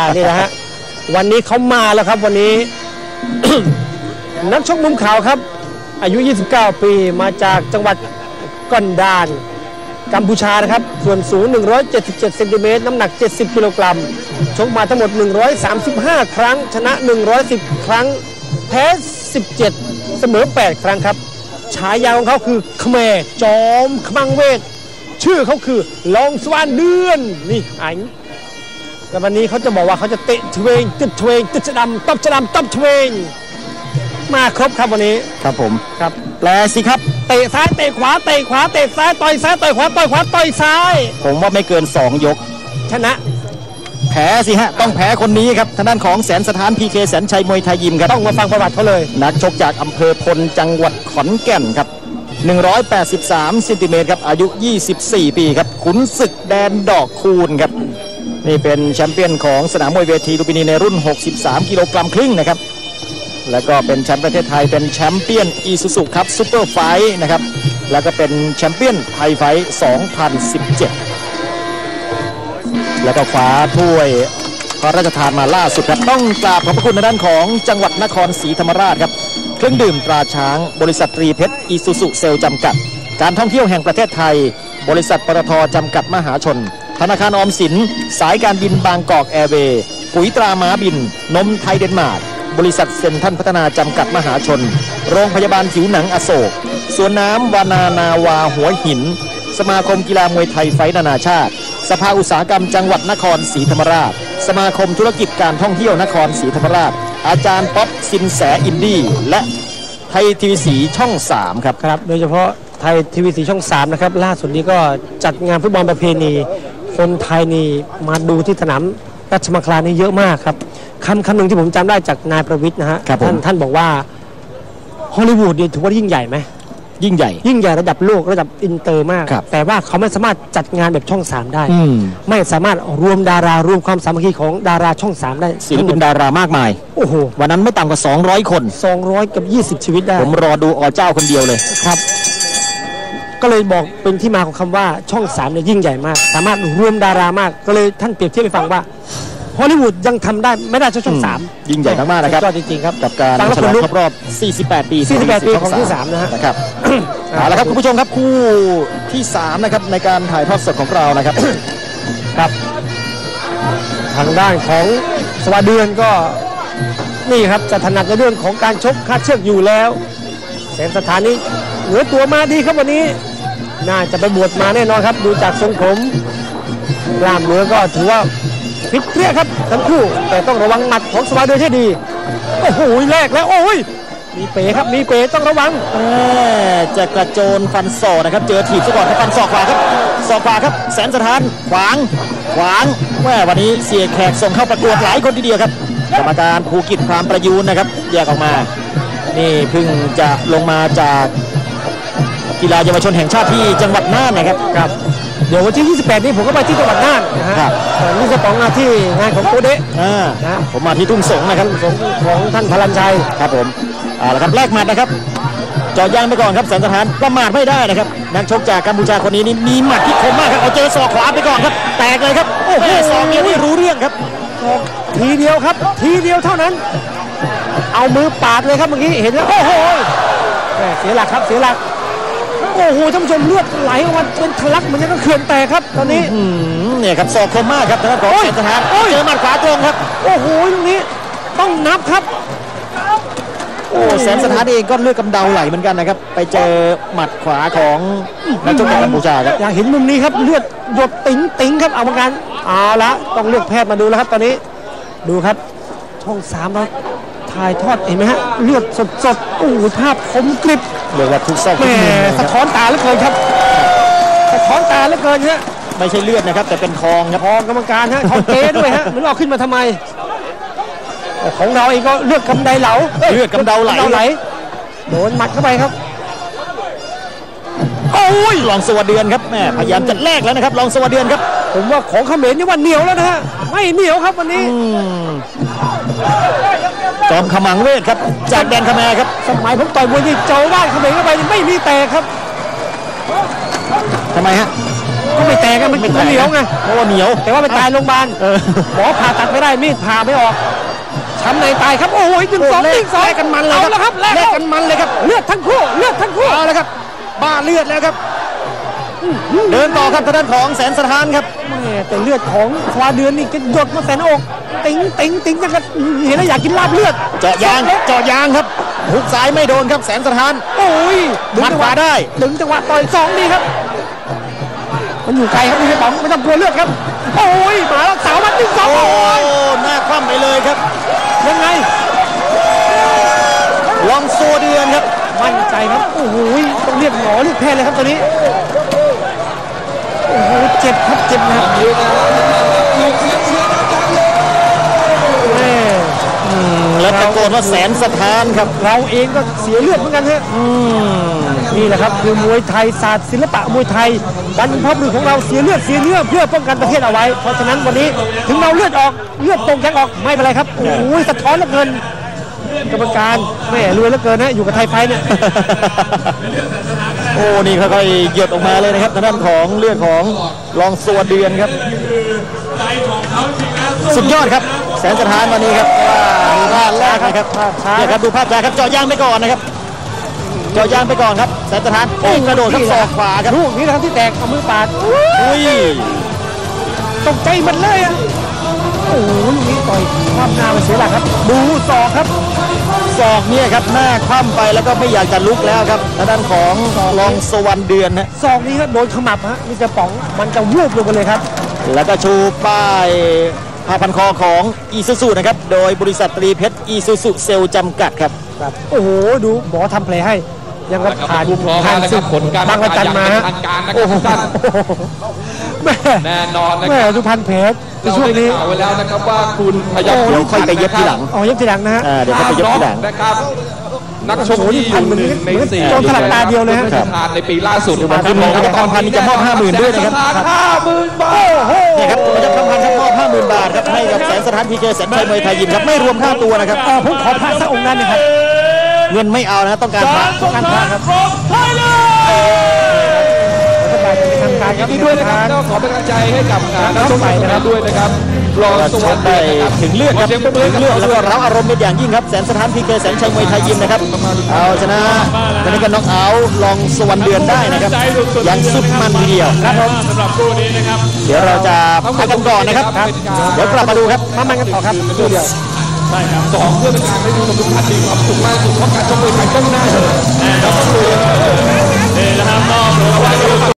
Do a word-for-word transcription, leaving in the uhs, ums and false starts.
นี่นะฮะวันนี้เขามาแล้วครับวันนี้ นักชกมุมขาวครับอายุยี่สิบเก้าปีมาจากจังหวัดกอนดานกัมพูชานะครับส่วนสูงหนึ่งร้อยเจ็ดสิบเจ็ดเซนติเมตรน้ำหนักเจ็ดสิบกิโลกรัมชกมาทั้งหมดหนึ่งร้อยสามสิบห้าครั้งชนะหนึ่งร้อยสิบครั้งแพ้สิบเจ็ดเสมอแปดครั้งครับฉายาของเขาคือเขมรจอมขมังเวทชื่อเขาคือลองสวานเดือนนี่อันแต่วันนี้เขาจะบอกว่าเขาจะเตะทเวงติดทเวงติดจะดำตับจะดำตับทเวงมาครบครับวันนี้ครับผมครับแปลสิครับเตะซ้ายเตะขวาเตะขวาเตะซ้ายต่อยซ้ายต่อยขวาต่อยขวาต่อยซ้ายผมว่าไม่เกินสองยกชนะแพ้สิฮะต้องแพ้คนนี้ครับทางด้านของแสนสถานพีเคแสนชัยมวยไทยยิมครับต้องมาฟังประวัติเขาเลยนักชกจากอำเภอพลจังหวัดขอนแก่นครับหนึ่งร้อยแปดสิบสามเซนติเมตรครับอายุยี่สิบสี่ปีครับขุนศึกแดนดอกคูณครับนี่เป็นแชมเปี้ยนของสนามมวยเวทีลุมพินีในรุ่นหกสิบสามกิโลกรัมครึ่งนะครับแล้วก็เป็นแชมป์ประเทศไทยเป็นแชมเปี้ยนอีซูซุครับซุปเปอร์ไฟท์นะครับแล้วก็เป็นแชมเปี้ยนไทยไฟท์สองพันสิบเจ็ดแล้วก็คว้าถ้วยพระราชทานมาล่าสุดครับต้องกราบขอบพระคุณในด้านของจังหวัดนครศรีธรรมราชครับเครื่องดื่มตราช้างบริษัทตรีเพชรอีซูซุเซลจำกัดการท่องเที่ยวแห่งประเทศไทยบริษัทปตท.จำกัดมหาชนธนาคารออมสินสายการบินบางกอกแอร์เวย์ปุ๋ยตราม้าบินนมไทยเดนมาร์กบริษัทเซ็นทรัลพัฒนาจำกัดมหาชนโรงพยาบาลผิวหนังอโศกสวนน้ำวานานาวาหัวหินสมาคมกีฬามวยไทยไฟท์นานาชาติสภาอุตสาหกรรมจังหวัดนครศรีธรรมราชสมาคมธุรกิจการท่องเที่ยวนครศรีธรรมราชอาจารย์ป๊อปสินแสอินดี้และไทยทีวีสีช่องสามครับครับโดยเฉพาะไทยทีวีสีช่องสามนะครับล่าสุดนี้ก็จัดงานฟุตบอลประเพณีคนไทยนี่มาดูที่สนามราชมังคลานี่เยอะมากครับคำคำหนึ่งที่ผมจำได้จากนายประวิทย์นะฮะท่านท่านบอกว่าฮอลลีวูดเนี่ยถือว่ายิ่งใหญ่ไหมยิ่งใหญ่ยิ่งใหญ่ระดับโลกระดับอินเตอร์มากแต่ว่าเขาไม่สามารถจัดงานแบบช่องสามได้ไม่สามารถรวมดารารวมความสามัคคีของดาราช่องสามได้ศิลปินดารามากมายโอ้โหวันนั้นไม่ต่ำกว่าสองร้อยคนสองร้อยกับยี่สิบชีวิตได้ผมรอดูอเจ้าคนเดียวเลยครับก็เลยบอกเป็นที่มาของคำว่าช่องสามเนี่ยยิ่งใหญ่มากสามารถรวมดารามากก็เลยท่านเปรียบเทียบให้ฟังว่าฮอลลีวูดยังทำได้ไม่ได้ช่องสามยิ่งใหญ่มากๆนะครับจริงๆครับกับการฉลองครบรอบสี่สิบแปดปีสี่สิบแปดปีของที่สามนะครับเอาละครับคุณผู้ชมครับคู่ที่สามนะครับในการถ่ายทอดสดของเรานะครับครับทางด้านของสวัสดิ์เดือนก็นี่ครับจะถนัดในเรื่องของการชกคาดเชือกอยู่แล้วแสนสถานนี้เหนือตัวมาดีครับวันนี้น่าจะไปบวชมาแน่นอนครับดูจากทรงผมกล้ามเนื้อก็ถือว่าฟิตเปรี้ยครับทั้งคู่แต่ต้องระวังหมัดของสวัสดิ์เดือนให้ดีโอ้โหแรกแล้วโอ้ยมีเป๋ครับมีเป๋ต้องระวังจะกระโจนฟันศอกนะครับเจอถีบซะก่อนครับฟันศอกขวาครับศอกขวาครับแสนสถานขวางขวางแม่วันนี้เสียแขกส่งเข้าประกวดหลายคนทีเดียวครับกรรมการภูกิจพรามประยูนนะครับแยกออกมานี่เพิ่งจะลงมาจากกีฬาเยาวชนแห่งชาติที่จังหวัดน่านนะครับครับเดี๋ยววันที่ยี่สิบแปดนี้ผมก็ไปที่จังหวัดน่านนะครับนี่จะต้องมาที่งานของโคเดะนะผมมาที่ทุ่งสงนะครับสงของท่านพลันชัยครับผมเอาละครับแลกหมัดนะครับจอยางไปก่อนครับแสนสถานประมาทไม่ได้นะครับนักชกจากกัมพูชาคนนี้นี่มีหมัดที่คมมากครับเอาเจอศอกขวาไปก่อนครับแตกเลยครับโอ้โหศอกเดียวไม่รู้เรื่องครับทีเดียวครับทีเดียวเท่านั้นเอามือปาดเลยครับเมื่อกี้เห็นแล้วโอ้โหเสียหลักครับเสียหลักโอ้โหท่านผู้ชมเลือดไหลออกมาเป็นทะลักเหมือนกับเขื่อนแตกครับตอนนี้เนี่ยครับศอกคมมากครับทางด้านของแสนสถานเจอหมัดขวาตรงครับโอ้โหตรงนี้ต้องนับครับโอ้แสนสถานเองก็เลือดกำเดาไหลเหมือนกันนะครับไปเจอหมัดขวาของนักชกจากกัมพูชาครับอยากเห็นมุมนี้ครับเลือดหยดติ๋งติ๋งครับเอาเหมือนกันเอาละต้องเรียกแพทย์มาดูแล้วครับตอนนี้ดูครับช่องสามเราถ่ายทอดเห็นไหมฮะเลือดสดๆโอ้ภาพคมกริบเลยว่าทุกซอกแม่สะท้อนตาเหลือเกินครับสะท้อนตาเหลือเกินฮะไม่ใช่เลือดนะครับแต่เป็นทองครับทองกรรมการฮะทองเก๊ด้วยฮะมันเอาขึ้นมาทำไมของเราเองก็เลือดกำไดเหลาเลือดกำเดาไหลโดนหมัดเข้าไปครับโอ้ยลองสวัสดิ์เดือนครับแม่พยายามจะแลกแล้วนะครับลองสวัสดิ์เดือนครับผมว่าของเขมรนี่ว่าเหนียวแล้วนะฮะไม่เหนียวครับวันนี้จอมขมังเวทครับจากแดนขแมรครับสมัยผมต่อยมวยที่เจ้าบ้านเขมรเข้าไปไม่มีแตกครับทำไมฮะก็ไม่แตกกันมันเหนียวไงเพราะว่าเหนียวแต่ว่าไปตายโรงพยาบาลหมอผ่าตัดไม่ได้มีดผ่าไม่ออกช้ำในตายครับโอ้ยหนึ่งสองหนึ่งสองแลกกันมันเลยครับแลกกันมันเลยครับเลือดทั้งคู่เลือดทั้งคู่เอาละครับบ้าเลือดแล้วครับเดินต่อครับทางด้านของแสนสถานครับแต่เลือดของฟ้าเดือนนี่ก็หยดมาแสนอกติ๋งติ๋งติ๋งจังกันเห็นแล้วอยากกินลาบเลือดเจาะยางเจาะยางครับหุกซ้ายไม่โดนครับแสนสถานโอ้ยมัดขวาได้ดึงจังหวะต่อยสองนี่ครับมันอยู่ไกลครับไม่ใช่ป๋องไม่ต้องกลัวเลือดครับโอ้ยมาแล้วสาวมัดหนึ่งสองโอ้ยหน้าคว่ำไปเลยครับยังไงลองโซเดือนครับมั่นใจครับโอ้โหต้องเรียกหมอเรียกแพทย์เลยครับตอนนี้โอ้โหเจ็บครับเจ็บนะครับแม่แล้วตะโกนว่าแสนสถานครับเราเองก็เสียเลือดเหมือนกันฮะนี่แหละครับคือมวยไทยศาสตร์ศิลปะมวยไทยบรรพบุรุษของเราเสียเลือดเสียเนื้อเพื่อป้องกันประเทศเอาไว้เพราะฉะนั้นวันนี้ถึงเราเลือดออกเลือดตกยังออกไม่เป็นไรครับโอ้ยสะท้อนเหลือเกินกรรมการแม่รวยเหลือเกินนะอยู่กับไทยไฟเนี่ยโอ้นี่ค่อยๆหยดออกมาเลยนะครับทางด้านของเลือดของรองส่วนเดือนครับสุดยอดครับแสนสถานวันนี้ครับว่าดูภาพแรกนะครับเนี่ยครับดูภาพแรกครับเจาะยางไปก่อนนะครับเจาะยางไปก่อนครับแสนสถานโอ้กระโดดครับศอกขวาครับลูกนี้นะครับที่แตกเอามือปาดอุ้ยตกใจมันเลยอ่ะโอ้โหลูกนี้ต่อยความหน้ามาเสียหลักครับดูศอกครับศอกเนี่ยครับหน้าคว่ำไปแล้วก็ไม่อยากจะลุกแล้วครับทางด้านของรองสวรรค์เดือนนะศอกนี้ครับโดนขมับฮะนี่จะป๋องมันจะวูบลงไปเลยครับแล้วก็ชูป้ายผ้าพันคอของอีซูซูนะครับโดยบริษัทตรีเพชรอีซูซูเซลจำกัดครับโอ้โหดูหมอทำเพลย์ให้ยังกับผ่านผ่านศึกผลการบางระจันมาทางการนะครับทุกท่านแน่นอนนะครับแม่สุพรรณเพชรในช่วงนี้เอาไว้แล้วนะครับว่าคุณพยัคฆ์เดี๋ยวค่อยไปเย็บทีหลังอ๋อเย็บทีหลังนะฮะเดี๋ยวค่อยไปเย็บทีหลังนะครับนักชกที่อยู่หนึ่งในสี่โจนถลักตาเดียวเลยฮะในปีล่าสุดคุณพยัคฆ์คำพันธ์จะมอบห้าหมื่นด้วยนะครับห้าหมื่นบาทนี่ครับคุณพยัคฆ์คำพันธ์จะมอบห้าหมื่นบาทครับให้กับแสนสถานพีเคแสนชัยมวยไทยยิมครับไม่รวมค่าตัวนะครับผมขอพระสักองค์นั้นนะครับเงินไม่เอานะต้องการพระต้องการพระครับทำการยินดีด้วยนะครับขอเป็นกำลังใจให้กับนักชกใหม่นะครับด้วยนะครับรอสวัสดีถึงเลือดครับถึงเลือดแล้วก็ร้าวอารมณ์เป็นอย่างยิ่งครับแสนสถานพีเคแสนชัยมวยไทยยิมนะครับเอาชนะวันนี้ก็น็อกเอาท์ลองสวรรค์เดือนได้นะครับยังสุดมันทีเดียวครับผมสำหรับคู่นี้นะครับเดี๋ยวเราจะพักกันก่อนนะครับเดี๋ยวกลับมาดูครับมามันกันต่อครับคู่เดียวใช่ครับสองเพื่อเป็นการให้ดูทุกท่านมีความสุขมากสุดเพราะการชกมวยไทยก้าวหน้าเลยนะครับ